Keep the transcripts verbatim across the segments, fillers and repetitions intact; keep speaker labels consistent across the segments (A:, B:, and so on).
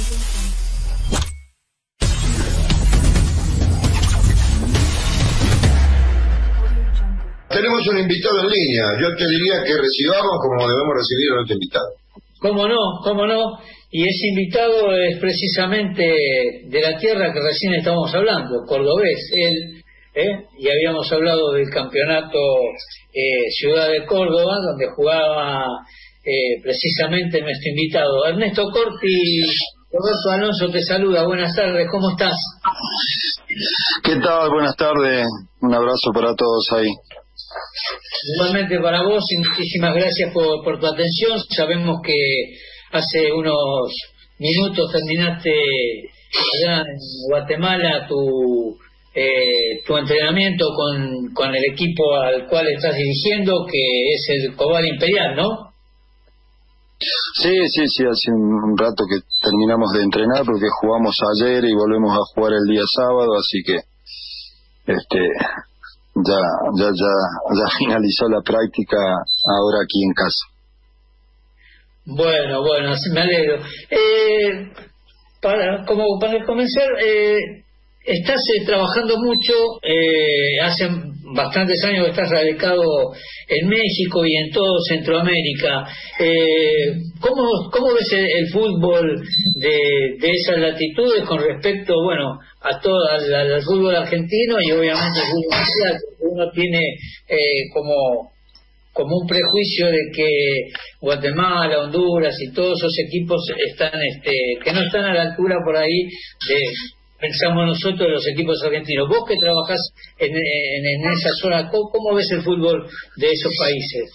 A: Tenemos un invitado en línea. Yo te diría que recibamos como debemos recibir a nuestro invitado.
B: ¿Cómo no? ¿Cómo no? Y ese invitado es precisamente de la tierra que recién estamos hablando, cordobés. Él, ¿eh? Y habíamos hablado del campeonato eh, Ciudad de Córdoba, donde jugaba eh, precisamente nuestro invitado. Ernesto Corti, Roberto Alonso te saluda. Buenas tardes, ¿cómo estás?
C: ¿Qué tal? Buenas tardes. Un abrazo para todos ahí.
B: Igualmente para vos, y muchísimas gracias por, por tu atención. Sabemos que hace unos minutos terminaste allá en Guatemala tu eh, tu entrenamiento con, con el equipo al cual estás dirigiendo, que es el Cobal Imperial, ¿no?
C: Sí, sí, sí, hace un rato que terminamos de entrenar porque jugamos ayer y volvemos a jugar el día sábado, así que este ya ya ya ya finalizó la práctica ahora aquí en casa.
B: Bueno, bueno, me alegro. Eh, para como para comenzar, eh, estás eh, trabajando mucho, eh, hace bastantes años que estás radicado en México y en todo Centroamérica. Eh, ¿cómo, ¿Cómo ves el, el fútbol de, de esas latitudes con respecto, bueno, a todo al, al fútbol argentino y obviamente el fútbol mundial? Uno tiene eh, como como un prejuicio de que Guatemala, Honduras y todos esos equipos están este que no están a la altura por ahí de, pensamos nosotros, de los equipos argentinos. Vos que trabajás en, en, en esa zona, ¿cómo, ¿cómo ves el fútbol de esos países?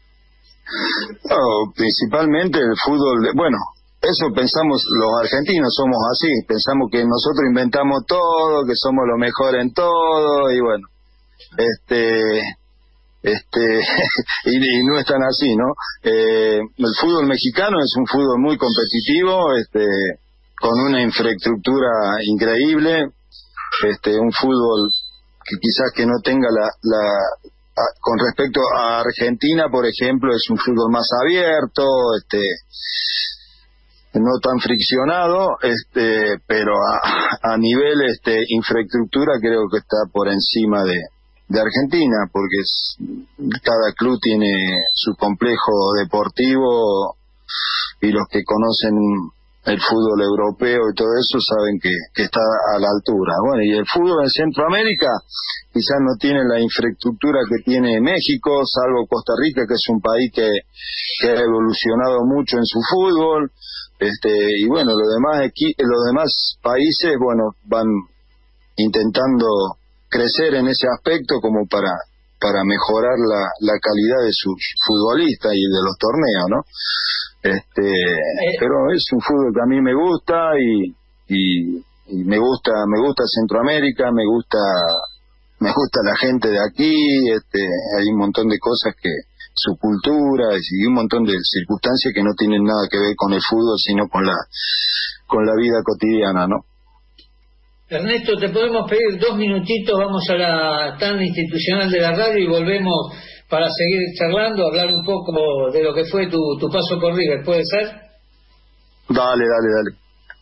C: No, principalmente el fútbol, de, bueno, eso pensamos los argentinos, somos así, pensamos que nosotros inventamos todo, que somos lo mejor en todo, y bueno, este... este y, y no es tan así, ¿no? Eh, el fútbol mexicano es un fútbol muy competitivo, este con una infraestructura increíble, este un fútbol que quizás que no tenga la, la a, con respecto a Argentina, por ejemplo, es un fútbol más abierto, este no tan friccionado, este pero a, a nivel este infraestructura creo que está por encima de de Argentina, porque es, cada club tiene su complejo deportivo y los que conocen el fútbol europeo y todo eso saben que, que está a la altura. Bueno, y el fútbol en Centroamérica quizás no tiene la infraestructura que tiene México, salvo Costa Rica, que es un país que, que ha evolucionado mucho en su fútbol, este y bueno, los demás equi los demás países, bueno, van intentando crecer en ese aspecto como para para mejorar la, la calidad de sus futbolistas y de los torneos, ¿no? Este, eh. pero es un fútbol que a mí me gusta y, y, y me gusta me gusta Centroamérica, me gusta me gusta la gente de aquí, este, hay un montón de cosas que su cultura y un montón de circunstancias que no tienen nada que ver con el fútbol, sino con la con la vida cotidiana, ¿no?
B: Ernesto, te podemos pedir dos minutitos, vamos a la tanda institucional de la radio y volvemos para seguir charlando, hablar un poco de lo que fue tu, tu paso por River, ¿puede ser?
C: Dale, dale,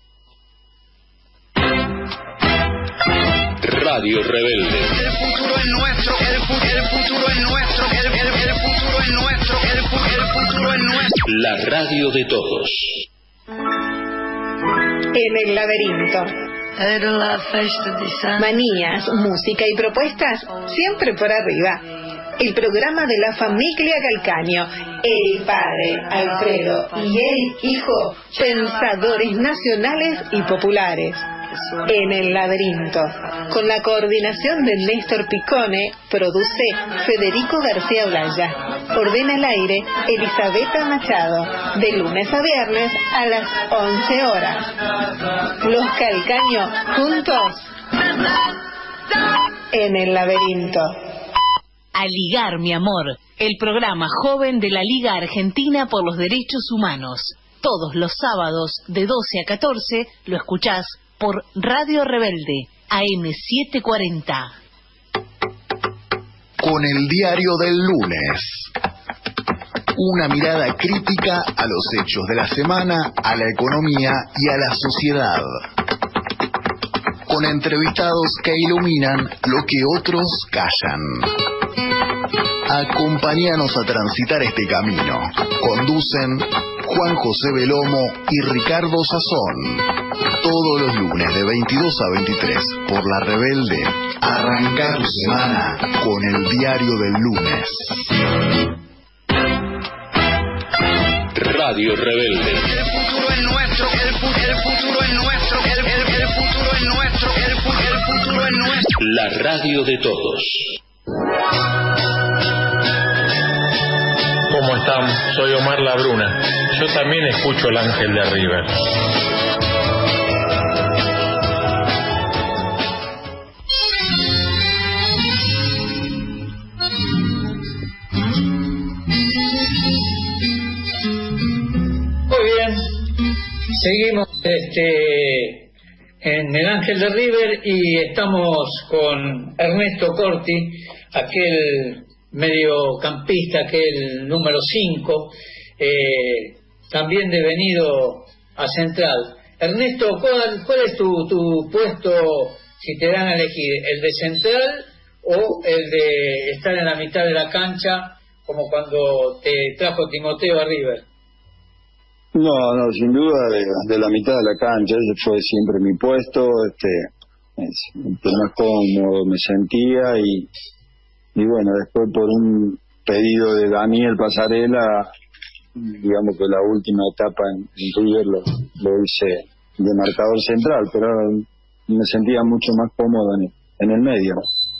D: dale. Radio Rebelde.
E: El futuro es nuestro, el, fu el futuro es nuestro, el, el, el futuro es nuestro, el, fu el futuro es nuestro.
D: La radio de todos.
F: En el laberinto. Manías, música y propuestas siempre por arriba. El programa de la familia Calcaño, el padre Alfredo y el hijo, pensadores nacionales y populares. En el laberinto, con la coordinación de Néstor Picone, produce Federico García Olaya, ordena al aire Elisabetta Machado, de lunes a viernes a las once horas. Los Calcaños juntos en el laberinto.
G: A ligar, mi amor, el programa joven de la Liga Argentina por los Derechos Humanos. Todos los sábados de doce a catorce lo escuchás por Radio Rebelde, A M setecientos cuarenta.
H: Con el diario del lunes. Una mirada crítica a los hechos de la semana, a la economía y a la sociedad. Con entrevistados que iluminan lo que otros callan. Acompáñanos a transitar este camino. Conducen Juan José Belomo y Ricardo Sazón. Todos los lunes de veintidós a veintitrés por La Rebelde. Arranca tu semana con el diario del lunes.
D: Radio Rebelde.
E: El futuro es nuestro, el, fu el futuro es nuestro, el, el, el futuro es nuestro, el, fu el futuro es nuestro.
D: La radio de todos.
I: ¿Cómo están? Soy Omar Labruna. Yo también escucho El Ángel de River.
B: Seguimos este, en El Ángel de River y estamos con Ernesto Corti, aquel mediocampista, aquel número cinco, eh, también devenido a central. Ernesto, ¿cuál, cuál es tu, tu puesto si te dan a elegir? ¿El de central o el de estar en la mitad de la cancha como cuando te trajo Timoteo a River?
C: No, no, sin duda de, de la mitad de la cancha. Ese fue siempre mi puesto, este, es, el que más cómodo me sentía y, y bueno, después por un pedido de Daniel Pasarela, digamos que la última etapa en, en River lo, lo hice de marcador central, pero me sentía mucho más cómodo en el, en el medio.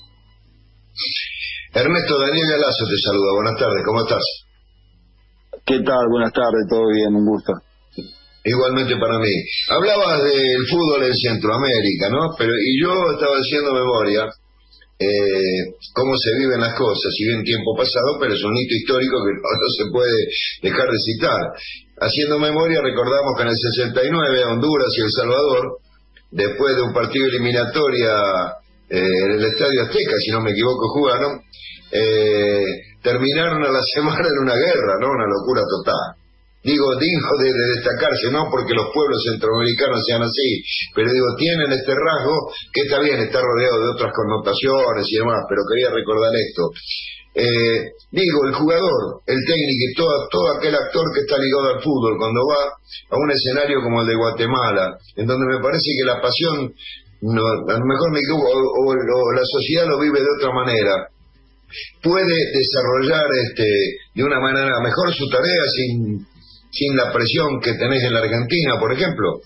A: Ernesto, Daniel Galazo te saluda, buenas tardes, ¿cómo estás?
C: ¿Qué tal? Buenas tardes, todo bien, un gusto.
A: Igualmente para mí. Hablabas del fútbol en Centroamérica, ¿no? Pero y yo estaba haciendo memoria eh, cómo se viven las cosas, si bien tiempo pasado, pero es un hito histórico que no, no se puede dejar de citar. Haciendo memoria recordamos que en el sesenta y nueve Honduras y El Salvador, después de un partido eliminatoria eh, en el Estadio Azteca, si no me equivoco, jugaron, eh, terminaron a la semana en una guerra, ¿no? Una locura total. Digo, digo de, de destacarse, no porque los pueblos centroamericanos sean así, pero digo, tienen este rasgo que está bien, está rodeado de otras connotaciones y demás, pero quería recordar esto. Eh, digo, el jugador, el técnico y todo, todo aquel actor que está ligado al fútbol, cuando va a un escenario como el de Guatemala, en donde me parece que la pasión, no, a lo mejor me equivoco, o, o, o la sociedad lo vive de otra manera, puede desarrollar este de una manera mejor su tarea sin sin la presión que tenés en la Argentina, por ejemplo.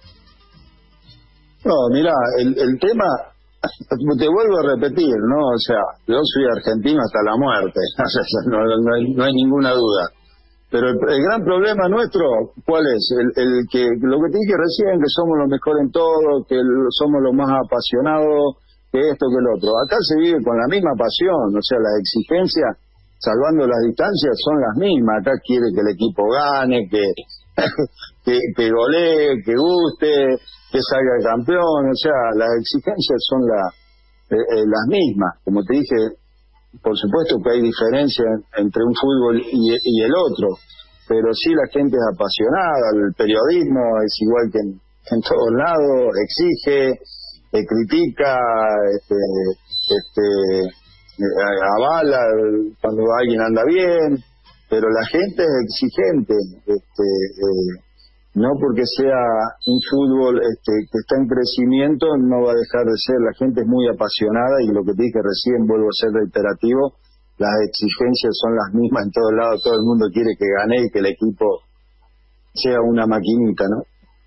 C: No, mira, el, el tema, te vuelvo a repetir, ¿no? O sea, yo soy argentino hasta la muerte, no, no, hay, no hay ninguna duda. Pero el, el gran problema nuestro, ¿cuál es? El, el que lo que te dije recién, que somos los mejores en todo, que el, somos los más apasionados, que esto, que el otro. Acá se vive con la misma pasión, o sea, las exigencias, salvando las distancias, son las mismas. Acá quiere que el equipo gane, que que, que golee, que guste, que salga campeón. O sea, las exigencias son la, eh, eh, las mismas. Como te dije, por supuesto que hay diferencia entre un fútbol y, y el otro, pero sí la gente es apasionada. El periodismo es igual que en, en todos lados, exige, eh, critica, este, este avala cuando alguien anda bien, pero la gente es exigente, este, eh, no porque sea un fútbol este, que está en crecimiento no va a dejar de ser. La gente es muy apasionada y lo que te dije recién, vuelvo a ser reiterativo, las exigencias son las mismas en todos lados, todo el mundo quiere que gane y que el equipo sea una maquinita, ¿no?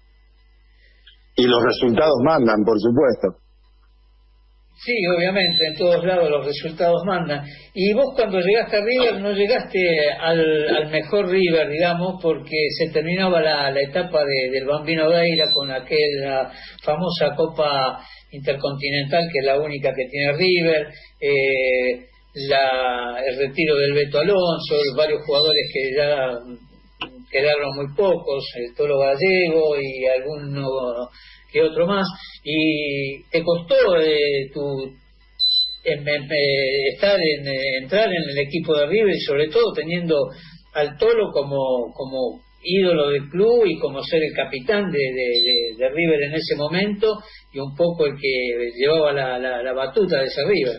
C: Y los resultados mandan, por supuesto.
B: Sí, obviamente, en todos lados los resultados mandan. Y vos cuando llegaste a River no llegaste al, al mejor River, digamos, porque se terminaba la, la etapa de, del Bambino Veira con aquella famosa Copa Intercontinental, que es la única que tiene River, eh, la, el retiro del Beto Alonso, varios jugadores que ya quedaron muy pocos, el Toro Gallego y alguno que otro más, y te costó eh, tu en, en, eh, estar en eh, entrar en el equipo de River, y sobre todo teniendo al Tolo como como ídolo del club y como ser el capitán de, de, de, de River en ese momento y un poco el que llevaba la, la, la batuta de ese River.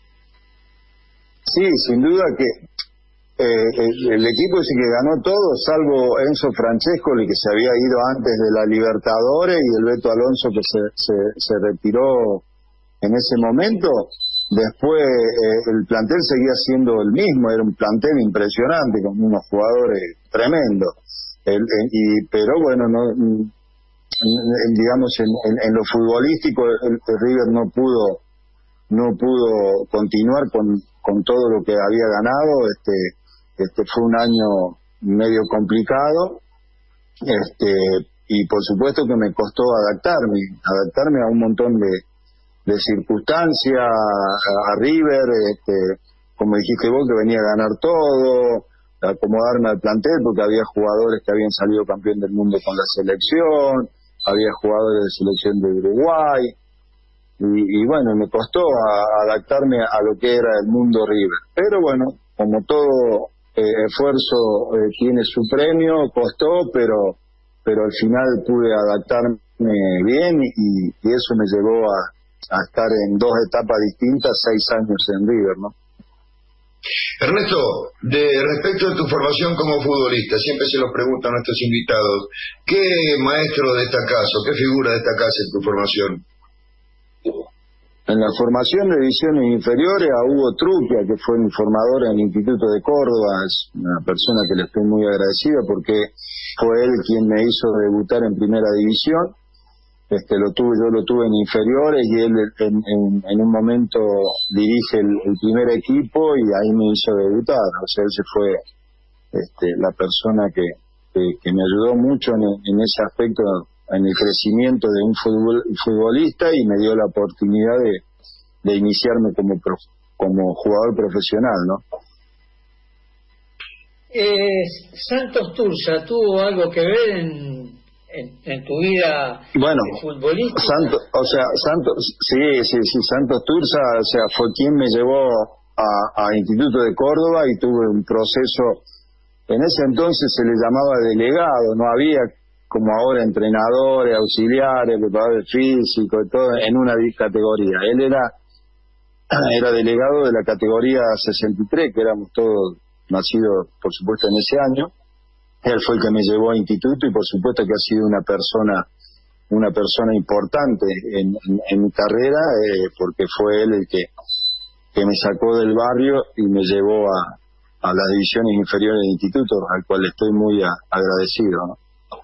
C: Sí, sin duda que eh, el, el equipo ese que ganó todo, salvo Enzo Francescoli, que se había ido antes de la Libertadores, y el Beto Alonso, que se, se, se retiró en ese momento. Después eh, el plantel seguía siendo el mismo, era un plantel impresionante con unos jugadores tremendos. El, el, y, pero bueno, no, digamos en, en, en lo futbolístico el, el River no pudo no pudo continuar con, con todo lo que había ganado. Este, este fue un año medio complicado, este, y por supuesto que me costó adaptarme, adaptarme a un montón de de circunstancias, a, a River, este, como dijiste vos, que venía a ganar todo, acomodarme al plantel, porque había jugadores que habían salido campeón del mundo con la selección, había jugadores de selección de Uruguay, y, y bueno, me costó a, adaptarme a lo que era el mundo River. Pero bueno, como todo eh, esfuerzo eh, tiene su premio, costó, pero, pero al final pude adaptarme bien, y, y eso me llevó a a estar en dos etapas distintas, seis años en River, ¿no?
A: Ernesto, de respecto de tu formación como futbolista, siempre se los preguntan a nuestros invitados, ¿qué maestro destacás o qué figura destacás en tu formación?
C: En la formación de divisiones inferiores, a Hugo Truquia, que fue mi formador en el Instituto de Córdoba, es una persona que le estoy muy agradecida porque fue él quien me hizo debutar en primera división. Este, lo tuve, yo lo tuve en inferiores, y él en, en, en un momento dirige el, el primer equipo y ahí me hizo debutar. O sea, él se fue este, la persona que, que, que me ayudó mucho en, en ese aspecto, en el crecimiento de un futbol, futbolista, y me dio la oportunidad de, de iniciarme como prof, como jugador profesional, ¿no?
B: Eh, Santos Tursa, ¿tuvo algo que ver en En, en tu vida
C: bueno,
B: futbolística?
C: Santo, o sea, Santos, sí, sí, sí, Santos Tursa, o sea, fue quien me llevó a, a Instituto de Córdoba, y tuve un proceso, en ese entonces se le llamaba delegado, no había como ahora entrenadores, auxiliares, preparadores físicos, todo en una categoría. Él era, era delegado de la categoría sesenta y tres, que éramos todos nacidos, por supuesto, en ese año. Él fue el que me llevó a instituto, y por supuesto que ha sido una persona una persona importante en, en, en mi carrera, eh, porque fue él el que, que me sacó del barrio y me llevó a, a las divisiones inferiores del instituto, al cual estoy muy a, agradecido, ¿no?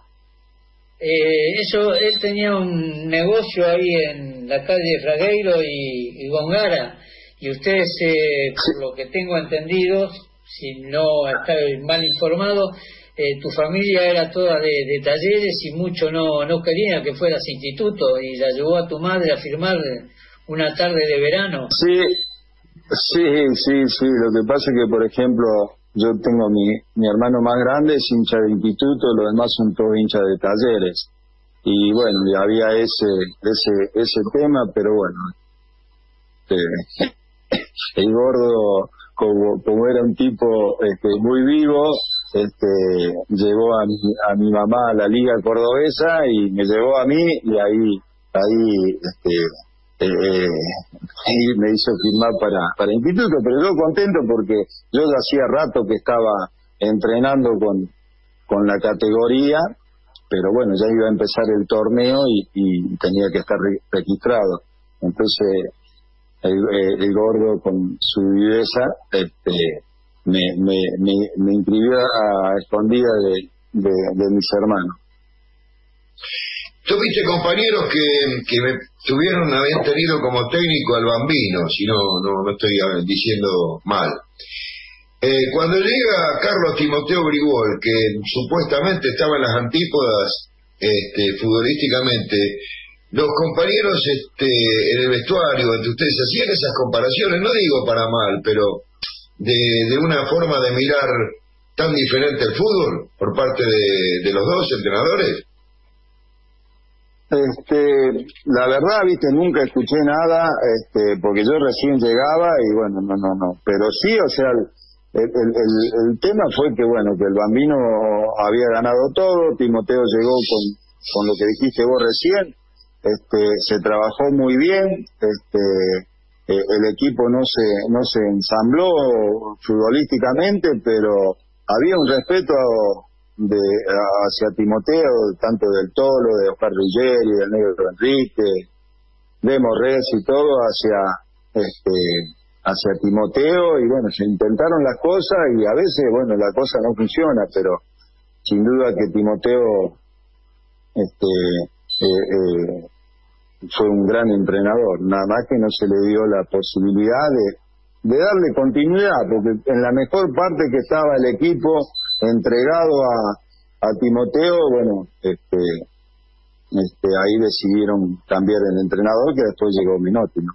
B: Eh, eso, él tenía un negocio ahí en la calle Fragueiro y, y Gongara, y ustedes, eh, por lo que tengo entendido, si no estoy mal informado, Eh, tu familia era toda de, de talleres, y mucho no no querían que fueras instituto, y la llevó a tu madre a firmar una tarde de verano.
C: Sí, sí, sí, sí. Lo que pasa es que, por ejemplo, yo tengo mi mi hermano más grande, es hincha de instituto, los demás son todos hinchas de talleres. Y bueno, había ese ese ese tema, pero bueno, eh, el gordo, como, como era un tipo este, muy vivo, este, llevó a mi, a mi mamá a la Liga Cordobesa y me llevó a mí, y ahí ahí este, eh, eh, me hizo firmar para, para instituto, pero yo contento porque yo ya hacía rato que estaba entrenando con, con la categoría, pero bueno, ya iba a empezar el torneo y, y tenía que estar re, registrado. Entonces el, el gordo, con su viveza, este, me, me, me, me inscribió a escondidas de, de, de mis hermanos.
A: Tuviste compañeros que, que me tuvieron, habían tenido como técnico al Bambino, si no, no, no estoy diciendo mal. Eh, cuando llega Carlos Timoteo Grigol, que supuestamente estaba en las antípodas este, futbolísticamente, los compañeros este, en el vestuario, entre ustedes, hacían esas comparaciones, no digo para mal, pero de, de una forma de mirar tan diferente el fútbol por parte de, de los dos entrenadores.
C: Este, la verdad, viste, nunca escuché nada, este, porque yo recién llegaba y bueno, no, no, no, pero sí, o sea, el, el, el, el tema fue que, bueno, que el Bambino había ganado todo, Timoteo llegó con, con lo que dijiste vos recién, este, se trabajó muy bien, este, eh, el equipo no se, no se ensambló futbolísticamente, pero había un respeto de hacia Timoteo, tanto del Tolo, de Oscar Ruggeri, del Negro Enrique, de Morres y todo, hacia este hacia Timoteo, y bueno, se intentaron las cosas y a veces, bueno, la cosa no funciona, pero sin duda que Timoteo este eh, eh, fue un gran entrenador, nada más que no se le dio la posibilidad de, de darle continuidad, porque en la mejor parte que estaba el equipo entregado a, a Timoteo, bueno, este, este, ahí decidieron cambiar el entrenador, que después llegó Menotti, ¿no?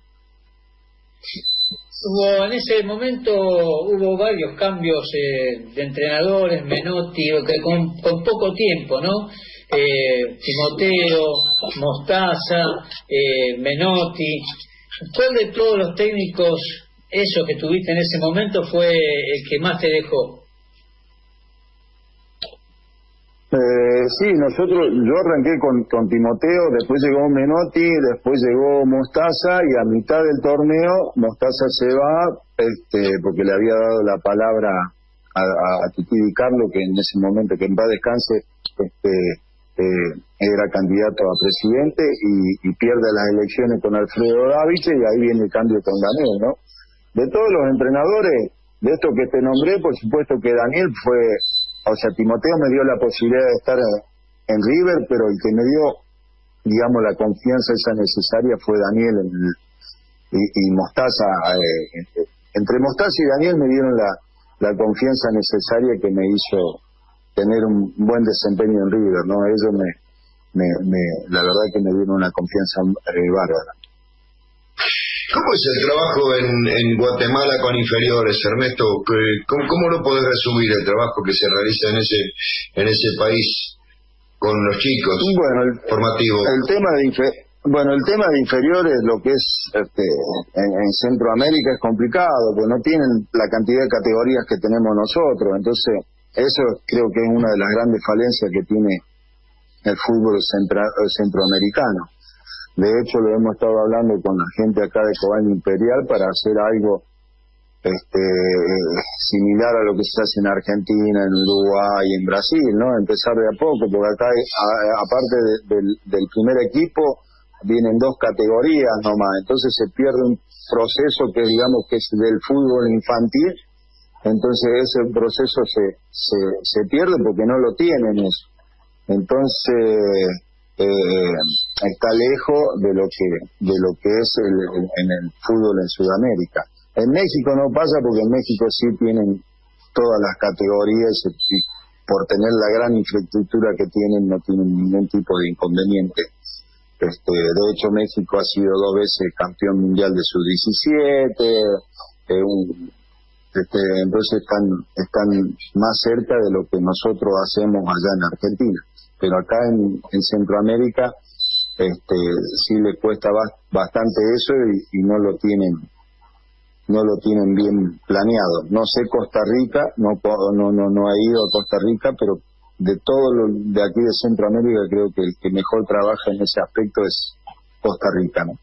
B: Hubo, en ese momento hubo varios cambios eh, de entrenadores, Menotti, que con, con poco tiempo, ¿no? Eh, Timoteo, Mostaza, eh, Menotti. ¿Cuál de todos los técnicos, esos que tuviste en ese momento, fue el que más te dejó?
C: Eh, sí, nosotros, yo arranqué con, con Timoteo, después llegó Menotti, después llegó Mostaza, y a mitad del torneo Mostaza se va, este, porque le había dado la palabra a, a, a Titi Di Carlo, que en ese momento, que en paz descanse, este, eh, era candidato a presidente, y, y pierde las elecciones con Alfredo Daviche, y ahí viene el cambio con Daniel, ¿no? De todos los entrenadores, de estos que te nombré, por supuesto que Daniel fue... O sea, Timoteo me dio la posibilidad de estar en River, pero el que me dio, digamos, la confianza esa necesaria fue Daniel en el, y, y Mostaza. Eh, entre Mostaza y Daniel me dieron la, la confianza necesaria que me hizo tener un buen desempeño en River, ¿no? Ellos me, me, me la verdad que me dieron una confianza eh, bárbara.
A: ¿Cómo es el trabajo en, en Guatemala con inferiores, Ernesto? ¿Cómo, ¿Cómo lo podés resumir el trabajo que se realiza en ese en ese país con los chicos
C: bueno, el,
A: formativos?
C: El tema de infer, bueno, el tema de inferiores, lo que es este, en, en Centroamérica es complicado, porque no tienen la cantidad de categorías que tenemos nosotros. Entonces, eso creo que es una de las grandes falencias que tiene el fútbol centra, centroamericano. De hecho, lo hemos estado hablando con la gente acá de Cobán Imperial para hacer algo este, similar a lo que se hace en Argentina, en Uruguay, en Brasil, ¿no? Empezar de a poco, porque acá, hay, a, aparte de, de, del primer equipo, vienen dos categorías nomás, entonces se pierde un proceso que digamos que es del fútbol infantil, entonces ese proceso se, se, se pierde porque no lo tienen eso. Entonces... Eh, está lejos de lo que de lo que es el, el, en el fútbol en Sudamérica. En México no pasa, porque en México sí tienen todas las categorías y por tener la gran infraestructura que tienen no tienen ningún tipo de inconveniente. Este, de hecho, México ha sido dos veces campeón mundial de sub diecisiete, eh, un, este, entonces están están más cerca de lo que nosotros hacemos allá en Argentina. Pero acá en, en Centroamérica este, sí le cuesta ba bastante eso y, y no lo tienen no lo tienen bien planeado. No sé Costa Rica, no no no no he ido a Costa Rica, pero de todo lo de aquí de Centroamérica creo que el que mejor trabaja en ese aspecto es Costa Rica, ¿no?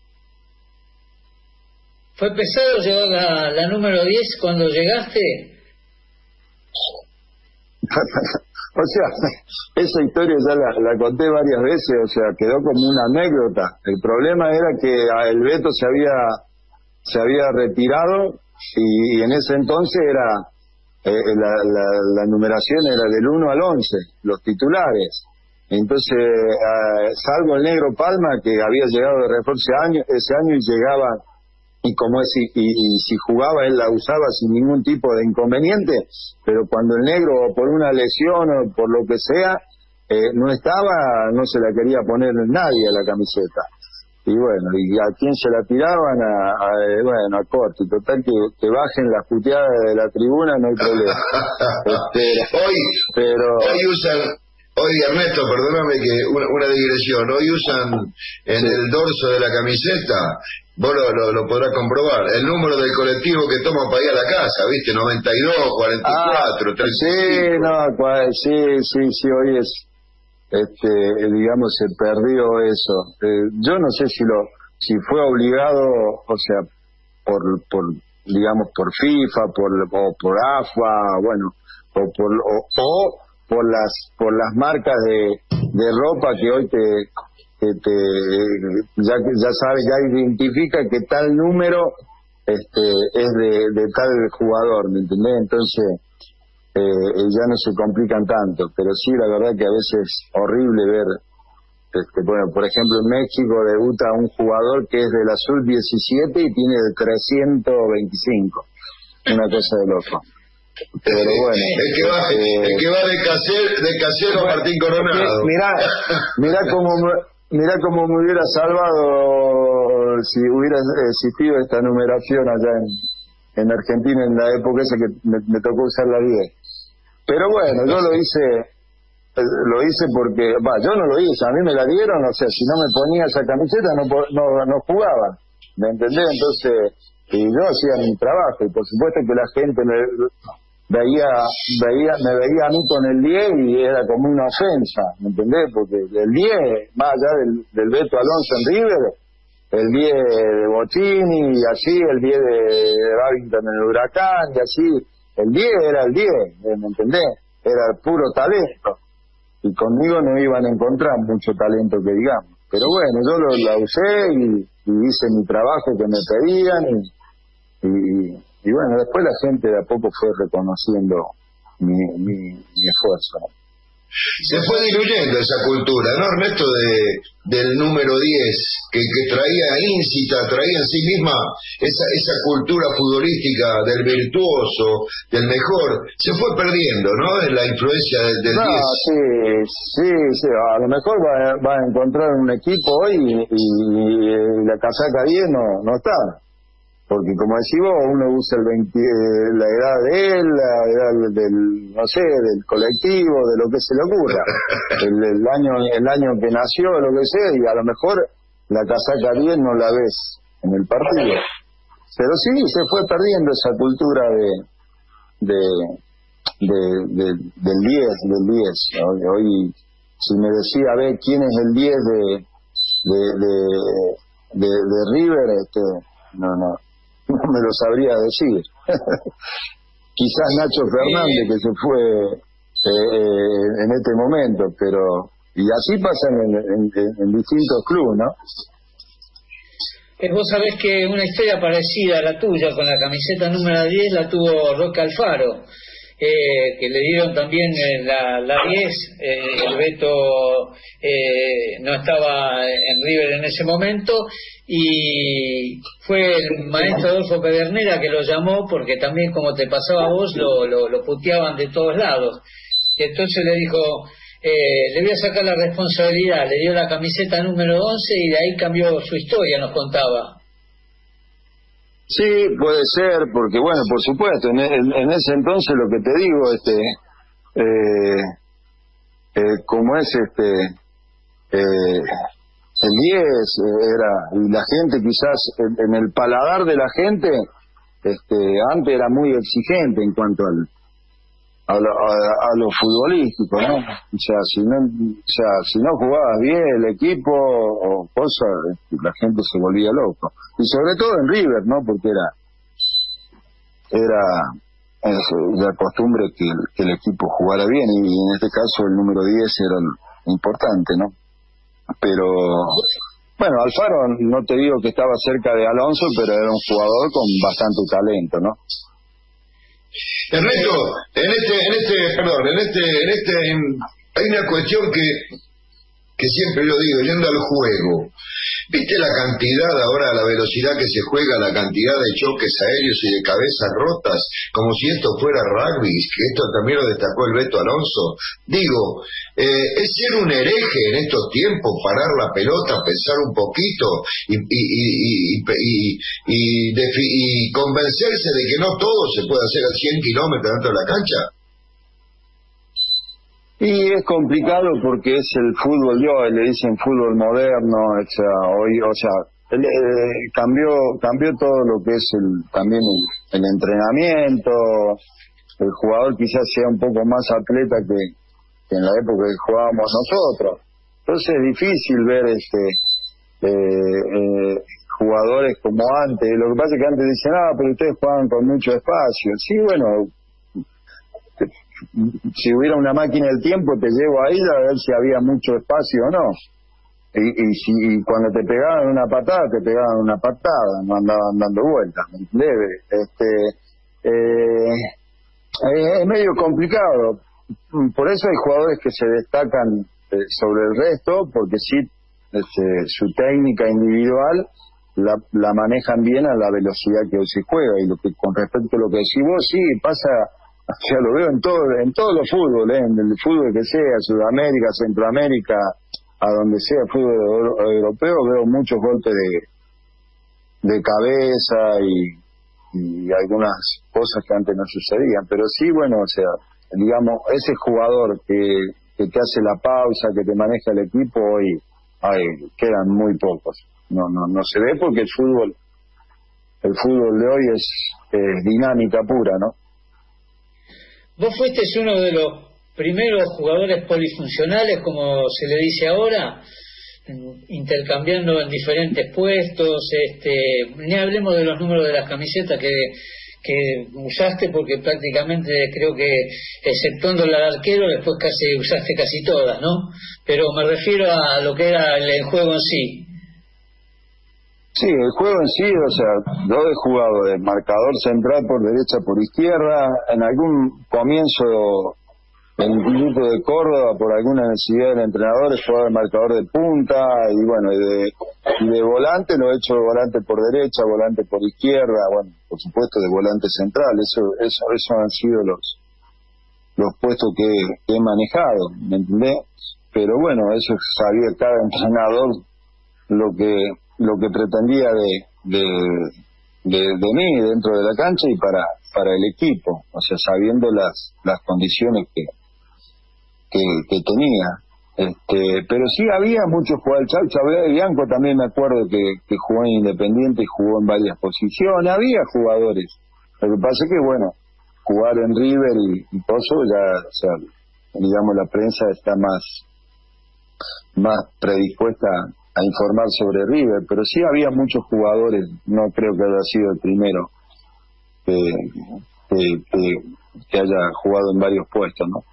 B: ¿Fue pesado llevar la, la número diez cuando llegaste?
C: O sea, esa historia ya la, la conté varias veces, o sea, quedó como una anécdota. El problema era que el Beto se había se había retirado y, y en ese entonces era eh, la, la, la numeración era del uno al once, los titulares. Entonces, eh, salvo el Negro Palma, que había llegado de refuerzo ese año, ese año y llegaba, y como es, y, y, y si jugaba él la usaba sin ningún tipo de inconveniente, pero cuando el Negro por una lesión o por lo que sea eh, no estaba, no se la quería poner nadie a la camiseta. Y bueno, y a quién se la tiraban, a, a bueno, a Corti, total que, que bajen las puteadas de la tribuna, no hay problema.
A: este, hoy,
C: pero
A: hoy usan Hoy, Ernesto, perdóname que una, una digresión, hoy usan en sí. el dorso de la camiseta, vos lo, lo, lo podrás comprobar, el número del colectivo que toma para ir a la casa, ¿viste? noventa y dos, cuarenta y cuatro,
C: ah,
A: treinta y cinco.
C: Sí, no, sí, sí, sí, hoy es, este, digamos, se perdió eso. Eh, yo no sé si lo, si fue obligado, o sea, por, por digamos, por FIFA, por, o por A F A, bueno, o por, o, o por las por las marcas de, de ropa que hoy te, te, te ya ya sabes, ya identifica que tal número este es de, de tal jugador, ¿me entendés? Entonces eh, ya no se complican tanto, pero sí, la verdad que a veces es horrible ver, este, bueno, por ejemplo en México debuta un jugador que es de la sub diecisiete y tiene de trescientos veinticinco, una cosa de loco. Pero bueno,
A: el que va, eh, el que va de casero, de casero bueno, Martín Coronado.
C: Mirá, mirá cómo, mirá cómo me hubiera salvado si hubiera existido esta numeración allá en, en Argentina en la época esa que me, me tocó usar la diez. Pero bueno, yo lo hice, lo hice porque, va, yo no lo hice, a mí me la dieron, o sea, si no me ponía esa camiseta no no, no jugaba, ¿me entendés? Entonces, y yo hacía mi trabajo, y por supuesto que la gente me veía, veía, me veía a mí con el diez y era como una ofensa, ¿me entendés? Porque el diez, más allá del, del Beto Alonso en River, el diez de Bochini, y así, el diez de Babington en el Huracán, y así, el diez era el diez, ¿me entendés? Era el puro talento, y conmigo no iban a encontrar mucho talento que digamos, pero bueno, yo lo, la usé y, y hice mi trabajo que me pedían, y, y Y bueno, después la gente de a poco fue reconociendo mi, mi, mi esfuerzo, ¿no?
A: Se fue diluyendo esa cultura, ¿no, Ernesto? De, del número diez, que, que traía íncita, traía en sí misma esa, esa cultura futbolística del virtuoso, del mejor. Se fue perdiendo, ¿no? En la influencia del, del
C: no,
A: diez.
C: Sí, sí, sí, a lo mejor va, va a encontrar un equipo hoy y, y, y la casaca diez no, no está. Porque como decís vos, uno usa el veinte, la edad de él, la edad del, no sé, del colectivo, de lo que se le ocurra. El, el año el año que nació, lo que sea, y a lo mejor la casaca diez no la ves en el partido. Pero sí, se fue perdiendo esa cultura de de, de, de del diez, del diez. Hoy, hoy, si me decía, a ver, ¿quién es el diez de, de, de, de, de River? Este, no, no. No me lo sabría decir. Quizás Nacho Fernández, que se fue eh, en este momento, pero y así pasa en, en, en distintos clubes, ¿no?
B: Eh, vos sabés que una historia parecida a la tuya con la camiseta número diez la tuvo Roque Alfaro, eh, que le dieron también eh, la, la diez, eh, el Beto eh, no estaba en River en ese momento, y fue el maestro Adolfo Pedernera que lo llamó, porque también, como te pasaba a vos, lo, lo, lo puteaban de todos lados. Y entonces le dijo, eh, le voy a sacar la responsabilidad, le dio la camiseta número once y de ahí cambió su historia, nos contaba.
C: Sí, puede ser, porque bueno, por supuesto, en, en, en ese entonces lo que te digo, este, eh, eh, como es este, eh, el diez era, y la gente quizás, en, en el paladar de la gente, este, antes era muy exigente en cuanto al, a lo, a, a lo futbolístico, ¿no? O sea, si no, o sea, si no jugabas bien el equipo o cosas, la gente se volvía loco. Y sobre todo en River, ¿no? Porque era era es, la costumbre que el, que el equipo jugara bien, y en este caso el número diez era importante, ¿no? Pero bueno, Alfaro, no te digo que estaba cerca de Alonso, pero era un jugador con bastante talento, ¿no?
A: Ernesto, en este, en este, perdón, en este, en este, en, hay una cuestión que, que siempre yo digo, yendo al juego. ¿Viste la cantidad ahora, la velocidad que se juega, la cantidad de choques aéreos y de cabezas rotas, como si esto fuera rugby, que esto también lo destacó el Beto Alonso? Digo, eh, es ser un hereje en estos tiempos, parar la pelota, pensar un poquito y, y, y, y, y, y, defi- y convencerse de que no todo se puede hacer a cien kilómetros dentro de la cancha.
C: Y es complicado porque es el fútbol de hoy, le dicen fútbol moderno, o sea, hoy, o sea, el, eh, cambió cambió todo lo que es el también el, el entrenamiento, el jugador quizás sea un poco más atleta que, que en la época que jugábamos nosotros. Entonces es difícil ver este eh, eh, jugadores como antes. Lo que pasa es que antes dicen, ah, pero ustedes juegan con mucho espacio. Sí, bueno, si hubiera una máquina del tiempo te llevo ahí a ver si había mucho espacio o no. Y, y si y cuando te pegaban una patada, te pegaban una patada, no andaban dando vueltas, ¿me entendés? Este, eh, es medio complicado. Por eso hay jugadores que se destacan eh, sobre el resto, porque sí, este, su técnica individual la, la manejan bien a la velocidad que hoy se juega. Y lo que con respecto a lo que decís vos, sí, pasa, ya lo veo en todo en todos los fútboles, ¿eh? En el fútbol que sea, Sudamérica, Centroamérica, a donde sea fútbol europeo, veo muchos golpes de, de cabeza y, y algunas cosas que antes no sucedían. Pero sí, bueno, o sea, digamos, ese jugador que, que te hace la pausa, que te maneja el equipo, hoy ay, quedan muy pocos. No, no, no se ve porque el fútbol, el fútbol de hoy es, es dinámica pura, ¿no?
B: Vos fuiste uno de los primeros jugadores polifuncionales, como se le dice ahora, intercambiando en diferentes puestos, este, ni hablemos de los números de las camisetas que, que usaste, porque prácticamente creo que, exceptuando la de arquero, después casi usaste casi todas, ¿no? Pero me refiero a lo que era el, el juego en sí.
C: Sí, el juego en sí, o sea, yo he jugado de marcador central por derecha, por izquierda, en algún comienzo en el Instituto de Córdoba, por alguna necesidad del entrenador, he jugado de marcador de punta, y bueno, y de, y de volante lo he hecho de volante por derecha, volante por izquierda, bueno, por supuesto de volante central. Eso eso eso han sido los los puestos que, que he manejado, ¿me entendés? Pero bueno, eso sabía cada entrenador lo que lo que pretendía de, de, de, de mí dentro de la cancha y para para el equipo, o sea, sabiendo las las condiciones que que, que tenía. Este, pero sí había muchos jugadores. Chávez Bianco también me acuerdo que, que jugó en Independiente y jugó en varias posiciones. Había jugadores. Lo que pasa es que, bueno, jugar en River y, y todo eso ya, o sea, digamos, la prensa está más más predispuesta a informar sobre River, pero sí había muchos jugadores. No creo que haya sido el primero que, que, que, que haya jugado en varios puestos, ¿no?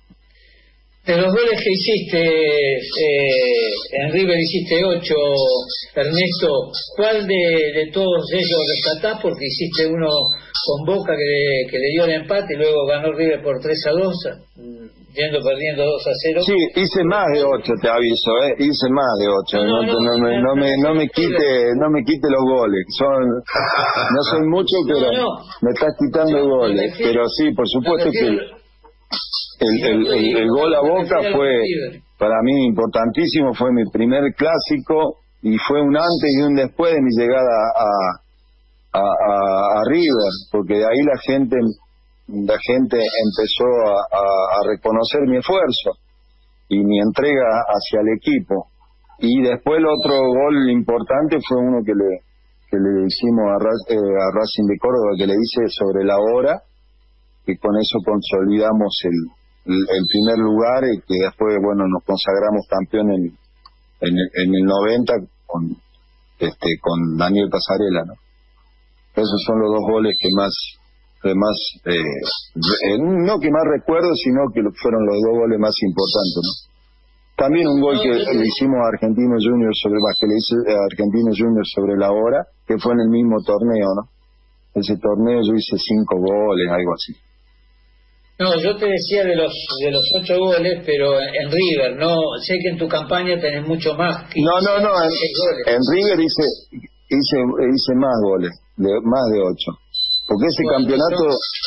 B: De los goles que hiciste, eh, en River hiciste ocho, Ernesto, ¿cuál de, de todos ellos rescatás? Porque hiciste uno con Boca que le, que le dio el empate y luego ganó River por tres a dos, yendo perdiendo dos a cero.
C: Sí, hice más de ocho, te aviso, ¿eh? Hice más de ocho. No, no, no, no, me, no, me, no me quite no me quite los goles. Son No son muchos, pero no, no. me estás quitando sí, goles. Refiero, pero sí, por supuesto que el, el, el, el gol a Boca fue para mí importantísimo. Fue mi primer clásico y fue un antes y un después de mi llegada a, a, a, a River, porque de ahí la gente... la gente empezó a, a, a reconocer mi esfuerzo y mi entrega hacia el equipo. Y después el otro gol importante fue uno que le que le hicimos a, eh, a Racing de Córdoba, que le hice sobre la hora, que con eso consolidamos el, el, el primer lugar y que después, bueno, nos consagramos campeón en, en, el, en el noventa con este con Daniel Pasarela, ¿no? Esos son los dos goles que más que más eh, eh, no que más recuerdo, sino que fueron los dos goles más importantes, ¿no? También un gol que le hicimos a Argentinos Juniors sobre que le hice a Argentinos Juniors sobre la hora, que fue en el mismo torneo, ¿no? Ese torneo yo hice cinco goles, algo así.
B: No, yo te decía de los de los ocho goles, pero en River, no, sé que en tu campaña tenés mucho más. Que
C: no, no, no, en, en River hice hice hice más goles, de, más de ocho. Porque ese bueno, campeonato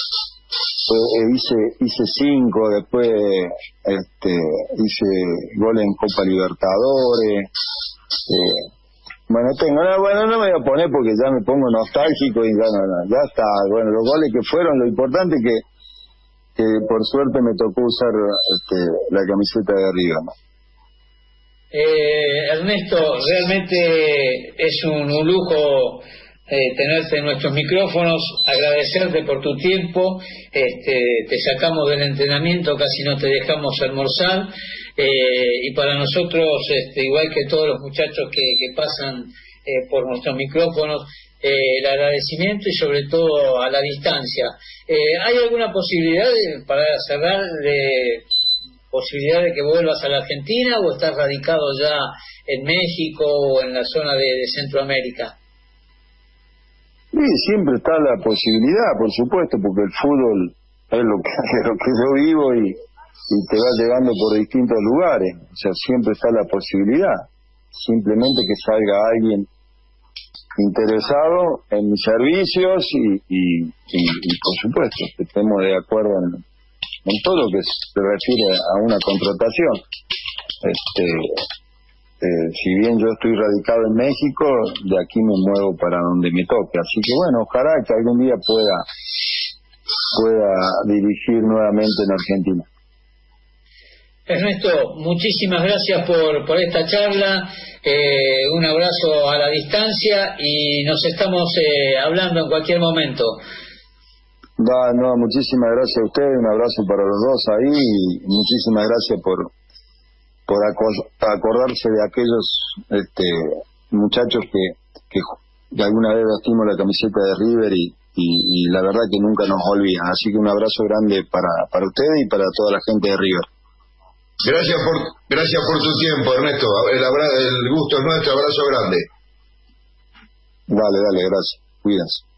C: eh, hice hice cinco, después este hice goles en Copa Libertadores. Eh, bueno, tengo, no, bueno, no me voy a poner porque ya me pongo nostálgico y ya, no, no, ya está. Bueno, los goles que fueron, lo importante que que por suerte me tocó usar este, la camiseta de arriba, ¿no?
B: Eh, Ernesto, realmente es un, un lujo eh, tenerte en nuestros micrófonos, agradecerte por tu tiempo, este, te sacamos del entrenamiento, casi no te dejamos almorzar, eh, y para nosotros, este, igual que todos los muchachos que, que pasan eh, por nuestros micrófonos, eh, el agradecimiento y sobre todo a la distancia. Eh, ¿Hay alguna posibilidad, de, para cerrar, de posibilidad de que vuelvas a la Argentina o estás radicado ya en México o en la zona de, de Centroamérica?
C: Sí, siempre está la posibilidad, por supuesto, porque el fútbol es lo que, lo que yo vivo y, y te va llevando por distintos lugares. O sea, siempre está la posibilidad. Simplemente que salga alguien interesado en mis servicios y, y, y, y por supuesto, que estemos de acuerdo en, en todo lo que se refiere a una contratación. Este, eh, si bien yo estoy radicado en México, de aquí me muevo para donde me toque. Así que bueno, ojalá que algún día pueda pueda dirigir nuevamente en Argentina.
B: Ernesto, muchísimas gracias por, por esta charla, eh, un abrazo a la distancia y nos estamos eh, hablando en cualquier momento.
C: Da, no, muchísimas gracias a ustedes, un abrazo para los dos ahí y muchísimas gracias por por acordarse de aquellos este, muchachos que, que, que alguna vez vestimos la camiseta de River y, y, y la verdad que nunca nos olvidan. Así que un abrazo grande para, para ustedes y para toda la gente de River.
A: Gracias por gracias por tu tiempo, Ernesto. El, abra, el gusto es nuestro. Abrazo grande.
C: Dale, dale, gracias. Cuídense.